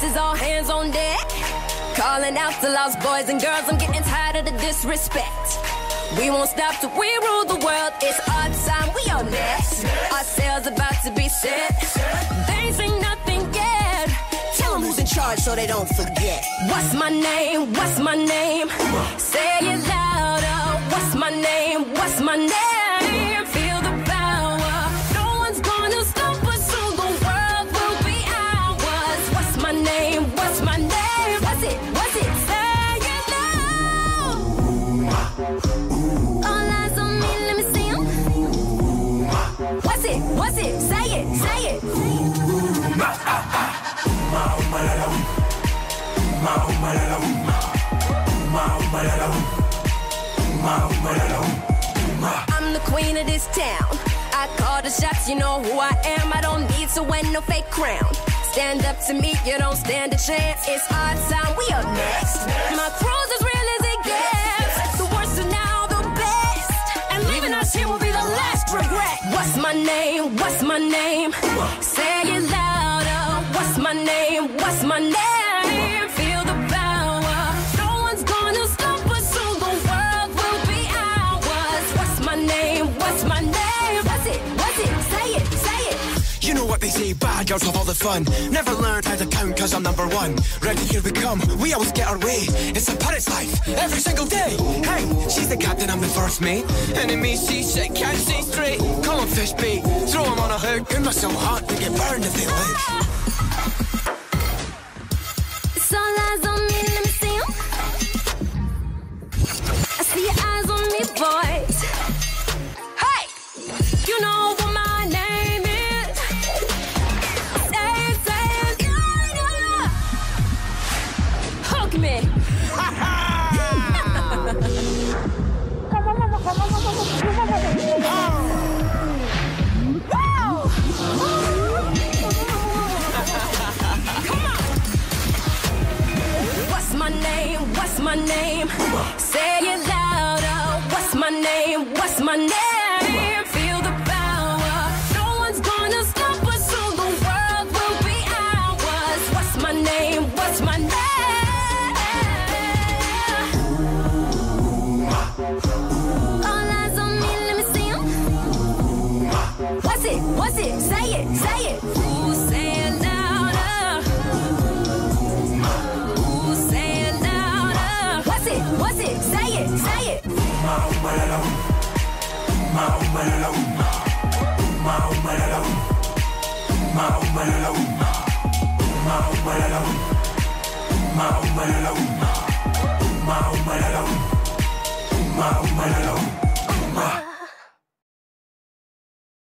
This is all hands on deck. Calling out to lost boys and girls, I'm getting tired of the disrespect. We won't stop till we rule the world. It's our time, we are next. Our sails about to be set. They ain't seen nothing yet. Tell them who's in charge so they don't forget. What's my name? What's my name? Say it louder. What's my name? What's my name? Feel the power. No one's gonna stop us, so the world will be ours. What's my name? What's my name? What's it? What's it? Say it now. All eyes on me, let me see 'em. What's it? What's it? Say it. Say it. I'm the queen of this town. I call the shots, you know who I am. I don't need to wear no fake crown. Stand up to me, you don't stand a chance. It's our time, we up next. My crew's as real as it gets. The worst are now the best. And leaving us here will be the last regret. What's my name? What's my name? Say it louder. What's my name? What's my name? Feel the power. No one's gonna stop us, so the world will be ours. What's my name? What's my name? What's it? What's it? Say it. Say it. You know what they say, bad girls have all the fun. Never learned how to count cause I'm number one. Ready, here we come, we always get our way. It's a pirate's life, every single day. Hey, she's the captain, I'm the first mate. Enemy seasick, can't see straight. Call on fish bait, throw them on a hook. Who must so hot they get burned if they live. It's all eyes on me, let me see 'em. I see your eyes on me, boys. Hey, you know what my name is. Say it, yeah, yeah. Hook me. What's my name? What's my name? Say it louder. What's my name? What's my name? Feel the power. No one's gonna stop us, so the world will be ours. What's my name? What's my name? All eyes on me, let me see 'em. What's it? What's it? Say it. Say it. Ooh, say it louder. Ooh, say it louder. What's it? What's it? Say it. Say it. Ma